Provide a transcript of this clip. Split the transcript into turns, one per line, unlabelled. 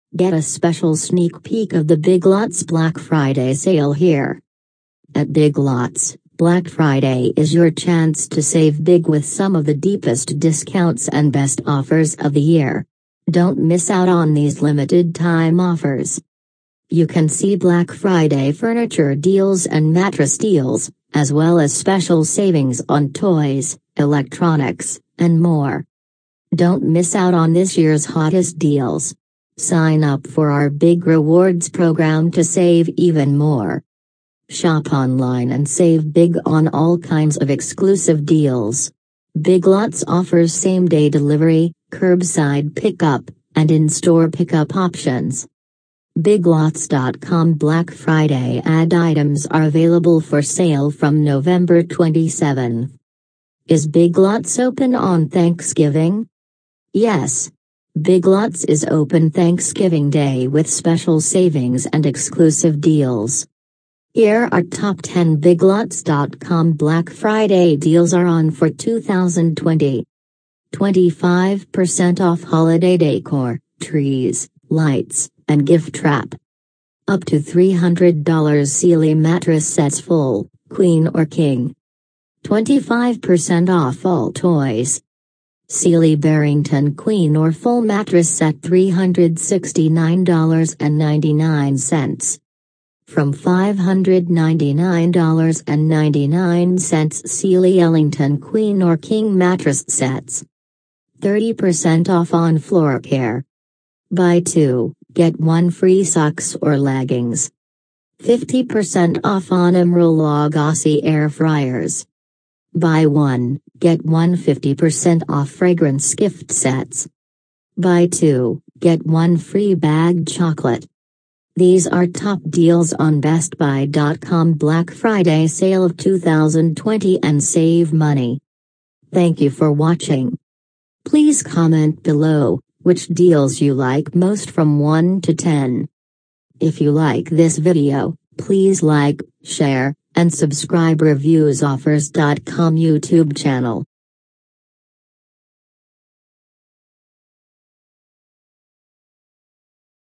Get a special sneak peek of the Big Lots Black Friday sale here. At Big Lots, Black Friday is your chance to save big with some of the deepest discounts and best offers of the year. Don't miss out on these limited time offers. You can see Black Friday furniture deals and mattress deals, as well as special savings on toys, electronics, and more. Don't miss out on this year's hottest deals. Sign up for our Big Rewards program to save even more. Shop online and save big on all kinds of exclusive deals. Big Lots offers same-day delivery, curbside pickup, and in-store pickup options. BigLots.com Black Friday ad items are available for sale from November 27th. Is Big Lots open on Thanksgiving? Yes. Big Lots is open Thanksgiving Day with special savings and exclusive deals. Here are top 10 BigLots.com Black Friday deals are on for 2020. 25% off holiday decor, trees, lights, and gift wrap. Up to $300 Sealy mattress sets full, queen or king. 25% off all toys. Sealy Barrington Queen or Full Mattress Set $369.99. From $599.99 Sealy Ellington Queen or King Mattress Sets. 30% off on floor care. Buy 2, get 1 free socks or leggings. 50% off on Emeril Lagasse air fryers. Buy 1, get 1 50% off fragrance gift sets. Buy 2, get 1 free bagged chocolate. These are top deals on BestBuy.com Black Friday sale of 2020 and save money. Thank you for watching. Please comment below which deals you like most from 1 to 10. If you like this video, please like, share, and subscribe ReviewsOffers.com YouTube channel.